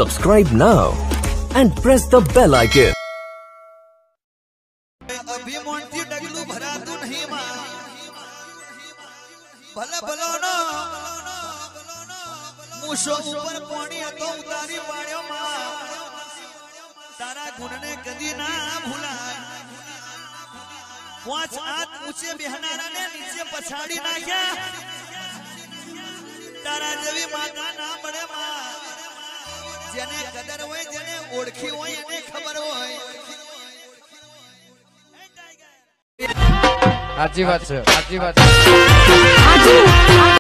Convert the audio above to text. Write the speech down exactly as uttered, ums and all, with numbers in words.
Subscribe now and press the bell icon. भले भलो no मुशो ऊपर पानी तो उतारी पाड़ियो मां तारा गुण ने कदी ना भूलाय पांच हाथ ऊंचे बिहनारा ने नीचे पछाड़ी नाख्या तारा जेवी माता ना बड़े मां जेने कदर होय जेने ओळखी होय એને ખબર હોય સાચી વાત છે સાચી વાત છે